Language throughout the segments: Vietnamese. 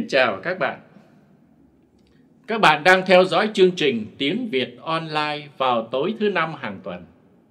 chào các bạn. Các bạn đang theo dõi chương trình Tiếng Việt Online vào tối thứ Năm hàng tuần.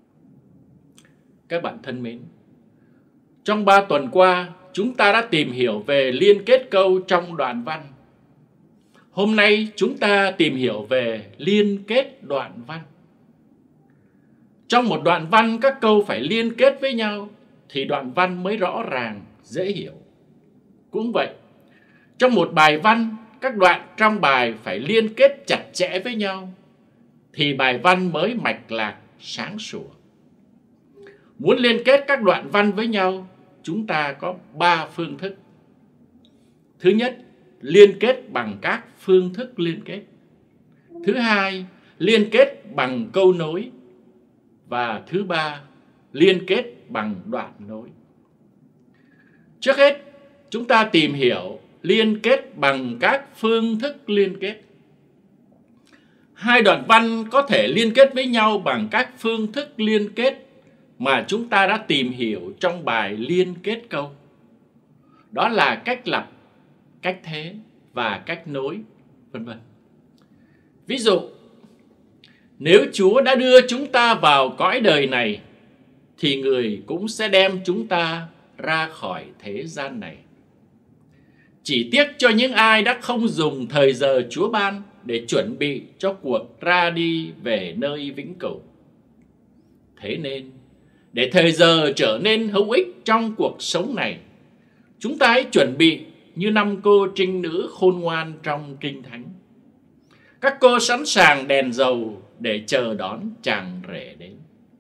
Các bạn thân mến, trong 3 tuần qua, chúng ta đã tìm hiểu về liên kết câu trong đoạn văn. Hôm nay chúng ta tìm hiểu về liên kết đoạn văn. Trong một đoạn văn, các câu phải liên kết với nhau thì đoạn văn mới rõ ràng, dễ hiểu. Cũng vậy, trong một bài văn, các đoạn trong bài phải liên kết chặt chẽ với nhau thì bài văn mới mạch lạc, sáng sủa. Muốn liên kết các đoạn văn với nhau, chúng ta có 3 phương thức. Thứ nhất, liên kết bằng các phương thức liên kết. Thứ hai, liên kết bằng câu nối. Và thứ ba, liên kết bằng đoạn nối. Trước hết, chúng ta tìm hiểu liên kết bằng các phương thức liên kết. Hai đoạn văn có thể liên kết với nhau bằng các phương thức liên kết mà chúng ta đã tìm hiểu trong bài liên kết câu. Đó là cách lặp, cách thế và cách nối, vân vân. Ví dụ, nếu Chúa đã đưa chúng ta vào cõi đời này, thì Người cũng sẽ đem chúng ta ra khỏi thế gian này. Chỉ tiếc cho những ai đã không dùng thời giờ Chúa ban để chuẩn bị cho cuộc ra đi về nơi vĩnh cửu. Thế nên, để thời giờ trở nên hữu ích trong cuộc sống này, chúng ta hãy chuẩn bị như 5 cô trinh nữ khôn ngoan trong Kinh Thánh. Các cô sẵn sàng đèn dầu để chờ đón chàng rể đến.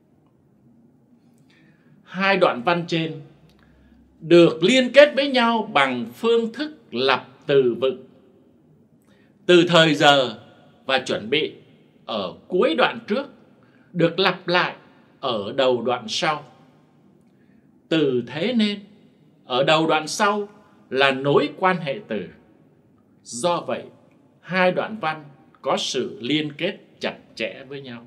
Hai đoạn văn trên được liên kết với nhau bằng phương thức lặp từ vựng. Từ thời giờ và chuẩn bị ở cuối đoạn trước được lặp lại ở đầu đoạn sau. Từ thế nên ở đầu đoạn sau là nối quan hệ từ. Do vậy, hai đoạn văn có sự liên kết chặt chẽ với nhau.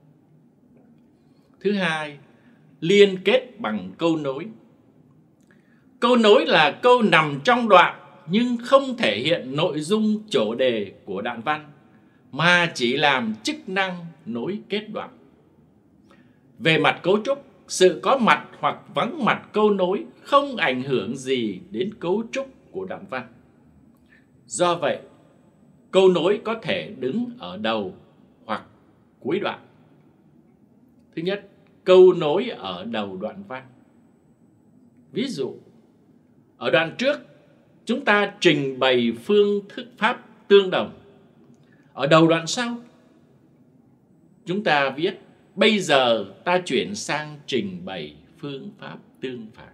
Thứ hai, liên kết bằng câu nối. Câu nối là câu nằm trong đoạn nhưng không thể hiện nội dung chủ đề của đoạn văn, mà chỉ làm chức năng nối kết đoạn. Về mặt cấu trúc, sự có mặt hoặc vắng mặt câu nối không ảnh hưởng gì đến cấu trúc của đoạn văn. Do vậy, câu nối có thể đứng ở đầu hoặc cuối đoạn. Thứ nhất, câu nối ở đầu đoạn văn. Ví dụ, ở đoạn trước, chúng ta trình bày phương thức pháp tương đồng. Ở đầu đoạn sau, chúng ta viết, bây giờ ta chuyển sang trình bày phương pháp tương phản.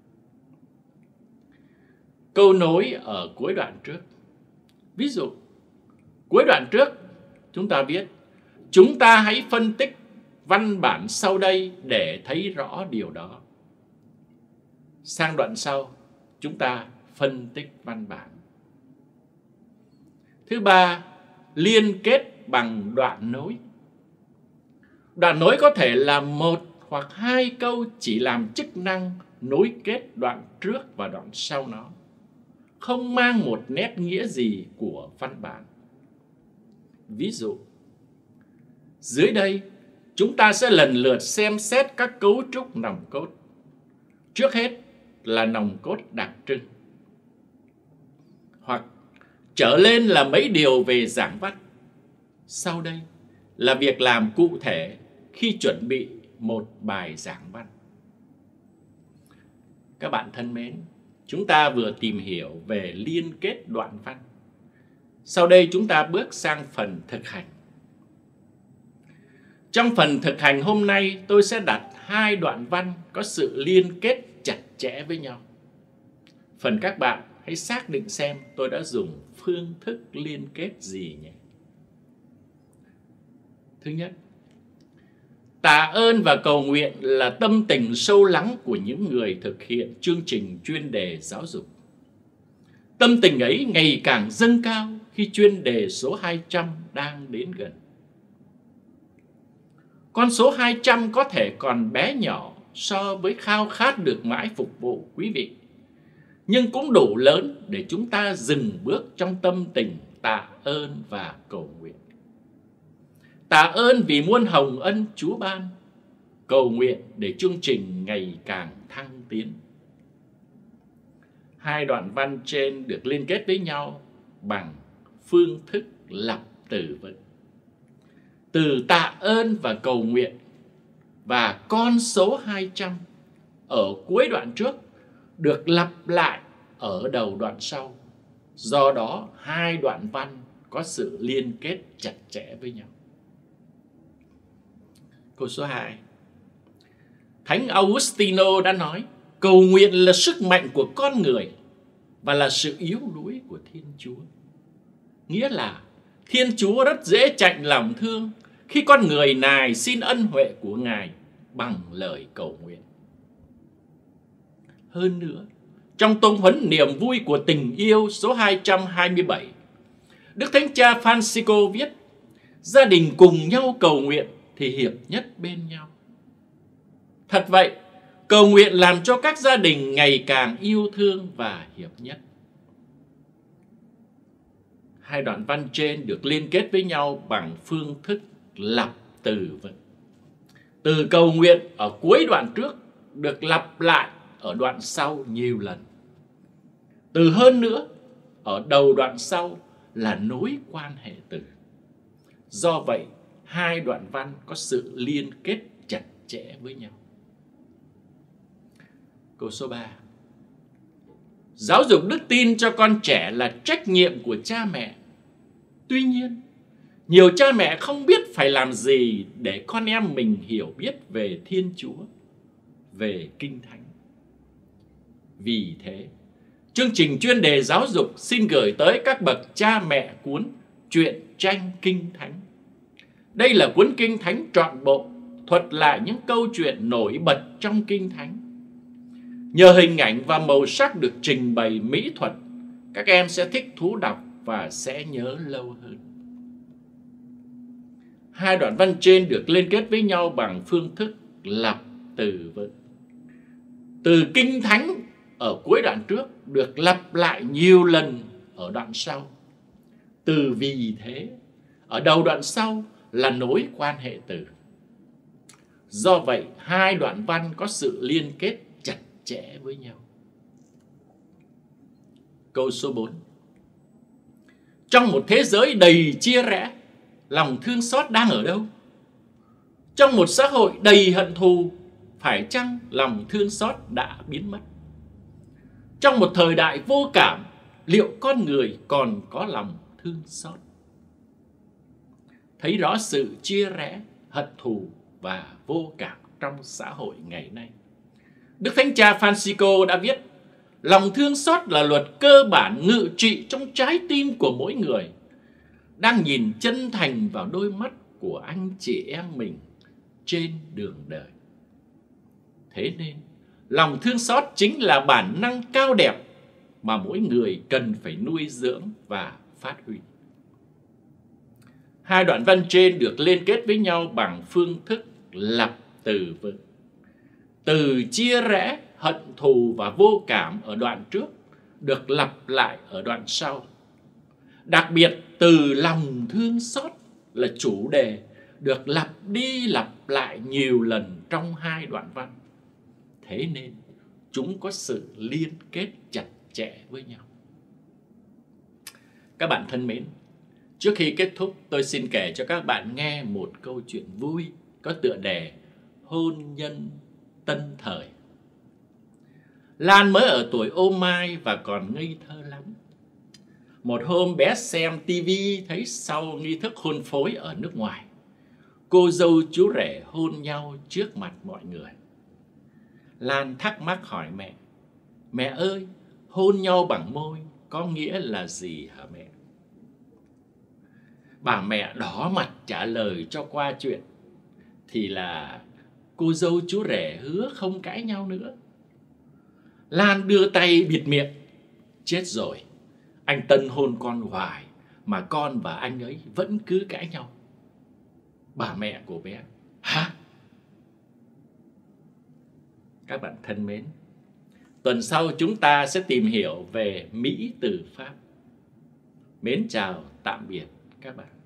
Câu nối ở cuối đoạn trước. Ví dụ, cuối đoạn trước, chúng ta viết, chúng ta hãy phân tích văn bản sau đây để thấy rõ điều đó. Sang đoạn sau, chúng ta phân tích văn bản. Thứ ba, liên kết bằng đoạn nối. Đoạn nối có thể là 1 hoặc 2 câu chỉ làm chức năng nối kết đoạn trước và đoạn sau nó, không mang một nét nghĩa gì của văn bản. Ví dụ, dưới đây chúng ta sẽ lần lượt xem xét các cấu trúc nòng cốt. Trước hết là nòng cốt đặc trưng, hoặc trở lên là mấy điều về giảng văn. Sau đây là việc làm cụ thể khi chuẩn bị một bài giảng văn. Các bạn thân mến, chúng ta vừa tìm hiểu về liên kết đoạn văn. Sau đây chúng ta bước sang phần thực hành. Trong phần thực hành hôm nay, tôi sẽ đặt 2 đoạn văn có sự liên kết chặt chẽ với nhau. Phần các bạn hãy xác định xem tôi đã dùng phương thức liên kết gì nhé. Thứ nhất, tạ ơn và cầu nguyện là tâm tình sâu lắng của những người thực hiện chương trình chuyên đề giáo dục. Tâm tình ấy ngày càng dâng cao khi chuyên đề số 200 đang đến gần. Con số 200 có thể còn bé nhỏ so với khao khát được mãi phục vụ quý vị. nhưng cũng đủ lớn để chúng ta dừng bước trong tâm tình tạ ơn và cầu nguyện. Tạ ơn vì muôn hồng ân Chúa ban, cầu nguyện để chương trình ngày càng thăng tiến. Hai đoạn văn trên được liên kết với nhau bằng phương thức lặp từ vựng. Từ tạ ơn và cầu nguyện và con số 200 ở cuối đoạn trước được lặp lại ở đầu đoạn sau. Do đó, hai đoạn văn có sự liên kết chặt chẽ với nhau. Câu số 2. Thánh Augustino đã nói, cầu nguyện là sức mạnh của con người và là sự yếu đuối của Thiên Chúa. Nghĩa là Thiên Chúa rất dễ chạnh lòng thương khi con người nài xin ân huệ của Ngài bằng lời cầu nguyện. Hơn nữa, trong tông huấn niềm vui của tình yêu số 227, Đức Thánh Cha Francisco viết, gia đình cùng nhau cầu nguyện thì hiệp nhất bên nhau. Thật vậy, cầu nguyện làm cho các gia đình ngày càng yêu thương và hiệp nhất. Hai đoạn văn trên được liên kết với nhau bằng phương thức lặp từ vựng. Từ cầu nguyện ở cuối đoạn trước được lặp lại ở đoạn sau nhiều lần. Từ hơn nữa ở đầu đoạn sau là nối quan hệ từ. Do vậy, hai đoạn văn có sự liên kết chặt chẽ với nhau. Câu số 3. Giáo dục đức tin cho con trẻ là trách nhiệm của cha mẹ. Tuy nhiên, nhiều cha mẹ không biết phải làm gì để con em mình hiểu biết về Thiên Chúa, về Kinh Thánh. Vì thế, chương trình chuyên đề giáo dục xin gửi tới các bậc cha mẹ cuốn Truyện tranh Kinh Thánh. Đây là cuốn Kinh Thánh trọn bộ, thuật lại những câu chuyện nổi bật trong Kinh Thánh. Nhờ hình ảnh và màu sắc được trình bày mỹ thuật, các em sẽ thích thú đọc và sẽ nhớ lâu hơn. Hai đoạn văn trên được liên kết với nhau bằng phương thức lặp từ vựng. Từ Kinh Thánh ở cuối đoạn trước được lặp lại nhiều lần ở đoạn sau. Từ vì thế ở đầu đoạn sau là nối quan hệ từ. Do vậy, hai đoạn văn có sự liên kết chặt chẽ với nhau. Câu số 4. Trong một thế giới đầy chia rẽ, lòng thương xót đang ở đâu? Trong một xã hội đầy hận thù, phải chăng lòng thương xót đã biến mất? Trong một thời đại vô cảm, liệu con người còn có lòng thương xót? Thấy rõ sự chia rẽ, hận thù và vô cảm trong xã hội ngày nay, Đức Thánh Cha Francisco đã viết, lòng thương xót là luật cơ bản ngự trị trong trái tim của mỗi người, đang nhìn chân thành vào đôi mắt của anh chị em mình trên đường đời. Thế nên, lòng thương xót chính là bản năng cao đẹp mà mỗi người cần phải nuôi dưỡng và phát huy. Hai đoạn văn trên được liên kết với nhau bằng phương thức lặp từ vựng. Từ chia rẽ, hận thù và vô cảm ở đoạn trước được lặp lại ở đoạn sau. Đặc biệt, từ lòng thương xót là chủ đề được lặp đi lặp lại nhiều lần trong hai đoạn văn. Thế nên, chúng có sự liên kết chặt chẽ với nhau. Các bạn thân mến, trước khi kết thúc, tôi xin kể cho các bạn nghe một câu chuyện vui có tựa đề Hôn nhân tân thời. Lan mới ở tuổi ô mai và còn ngây thơ lắm. Một hôm bé xem tivi thấy sau nghi thức hôn phối ở nước ngoài, cô dâu chú rể hôn nhau trước mặt mọi người. Lan thắc mắc hỏi mẹ, mẹ ơi, hôn nhau bằng môi có nghĩa là gì hả mẹ? Bà mẹ đỏ mặt trả lời cho qua chuyện, thì là cô dâu chú rể hứa không cãi nhau nữa. Lan đưa tay bịt miệng, chết rồi, anh Tân hôn con hoài mà con và anh ấy vẫn cứ cãi nhau. Bà mẹ của bé, hả? Các bạn thân mến, Tuần sau chúng ta sẽ tìm hiểu về Mỹ từ Pháp. Mến chào, tạm biệt các bạn.